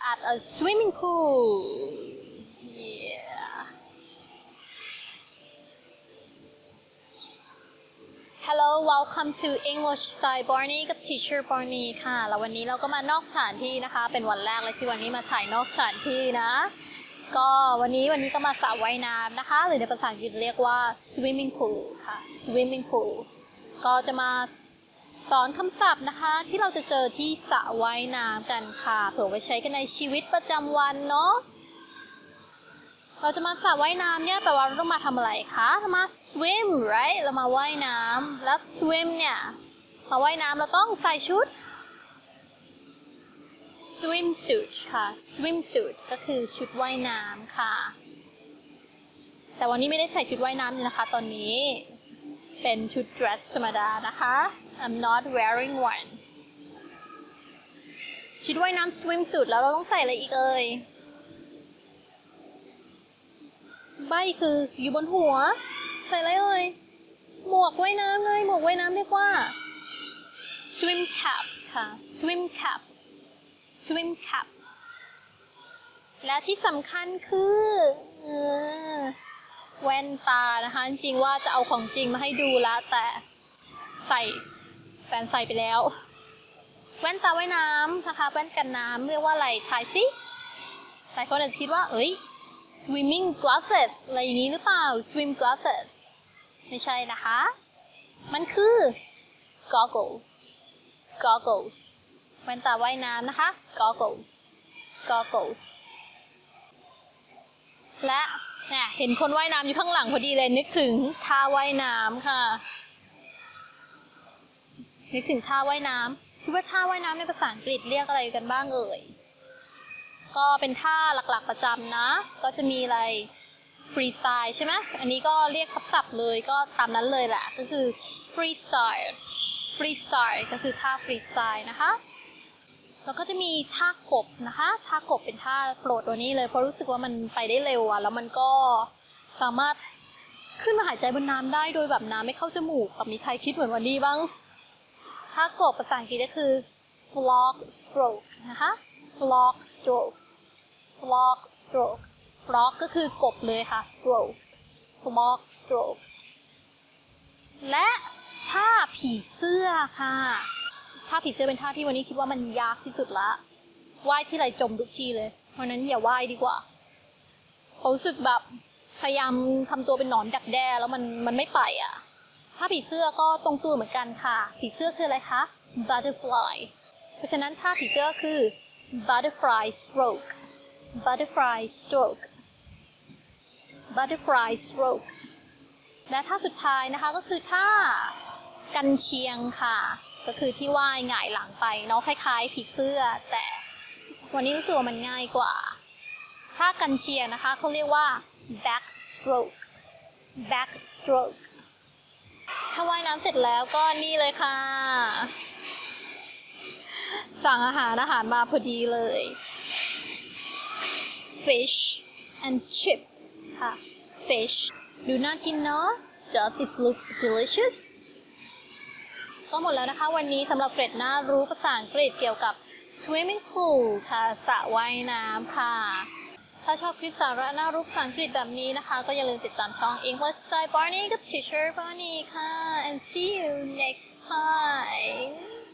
at a swimming pool. Yeah. Hello, welcome to English Style Barney กับ Teacher Barney ค่ะแล้ววันนี้เราก็มานอกสถานที่นะคะเป็นวันแรกเลยที่วันนี้มาถ่ายนอกสถานที่นะก็วันนี้ก็มาสระว่ายน้ำนะคะหรือในภาษาอังกฤษเรียกว่า swimming pool ค่ะ swimming pool ก็จะมาสอนคำศัพท์นะคะที่เราจะเจอที่สระว่ายน้ำกันค่ะเผื่อไว้ใช้กันในชีวิตประจำวันเนาะเราจะมาสระว่ายน้ำเนี่ยแปลว่าเราต้องมาทำอะไรคะมา swim right เรามาว่ายน้ำแล้ว swim เนี่ยมาว่ายน้ำเราต้องใส่ชุด swimsuit ค่ะ swimsuit ก็คือชุดว่ายน้ำค่ะแต่วันนี้ไม่ได้ใส่ชุดว่ายน้ำเลยนะคะตอนนี้เป็นชุด dress ธรรมดานะคะ I'm not wearing one ชุดว่ายน้ำ swimsuit แล้วเราต้องใส่อะไรอีกเอ่ยใบคืออยู่บนหัวใส่อะไรเอ่ยหมวกว่ายน้ำเลยหมวกว่ายน้ำเรียกว่า swim cap ค่ะ swim cap swim cap และที่สำคัญคือแว่นตานะคะจริงๆว่าจะเอาของจริงมาให้ดูละแต่แฟนใส่ไปแล้วแว่นตาว่ายน้ำนะคะแว่นกันน้ำเรียกว่าอะไรทายสิหลายคนอาจจะคิดว่าswimming glasses อะไรอย่างนี้หรือเปล่า swim glasses ไม่ใช่นะคะมันคือ goggles goggles แว่นตาว่ายน้ำนะคะ goggles goggles และเนี่ยเห็นคนว่ายน้ำอยู่ข้างหลังพอดีเลยนึกถึงท่าว่ายน้ำค่ะนึกถึงท่าว่ายน้ำคิดว่าท่าว่ายน้ำในภาษาอังกฤษเรียกอะไรกันบ้างเอ่ยก็เป็นท่าหลักๆประจำนะก็จะมีอะไรฟรีสไตล์ใช่ไหมอันนี้ก็เรียกศัพท์เลยก็ตามนั้นเลยแหละก็คือฟรีสไตล์ก็คือท่าฟรีสไตล์นะคะแล้วก็จะมีท่ากบนะคะท่ากบเป็นท่าโปรดตัวนี้เลยเพราะรู้สึกว่ามันไปได้เร็วอ่ะแล้วมันก็สามารถขึ้นมาหายใจบนน้ำได้โดยแบบน้ำไม่เข้าจมูกแบบมีใครคิดเหมือนวันนี้บ้างท่ากบภาษาอังกฤษก็คือ frog stroke นะคะ frog stroke frog ก็คือกบเลยค่ะ stroke frog stroke และท่าผีเสื้อค่ะท่าผีเสื้อเป็นท่าที่วันนี้คิดว่ามันยากที่สุดละว่ายที่ไรจมทุกทีเลยเพราะนั้นอย่าว่ายดีกว่าเขารู้สึกแบบพยายามทำตัวเป็นหนอนดักแด้แล้วมันไม่ไปอ่ะท่าผีเสื้อก็ตรงตัวเหมือนกันค่ะผีเสื้อคืออะไรคะ butterfly เพราะฉะนั้นท่าผีเสื้อคือ butterfly stroke และท่าสุดท้ายนะคะก็คือท่ากันเชียงค่ะก็คือที่ว่ายหงายหลังไปเนาะคล้ายๆผีเสื้อแต่วันนี้รู้สึกว่ามันง่ายกว่าท่ากันเชียงนะคะเขาเรียกว่า backstroke ถ้าว่ายน้ำเสร็จแล้วก็นี่เลยค่ะสั่งอาหารมาพอดีเลย fish and chips ค่ะ fish ดูน่ากินเนาะ Does it look delicious ก็หมดแล้วนะคะวันนี้สำหรับเกร็ดน่ารู้ภาษาอังกฤษเกี่ยวกับ swimming pool ค่ะสระว่ายน้ำค่ะถ้าชอบคลิปสาระน่ารู้ภาษาอังกฤษแบบนี้นะคะก็อย่าลืมติดตามช่อง English Style Barney กับ Teacher Barney ค่ะ and see you next time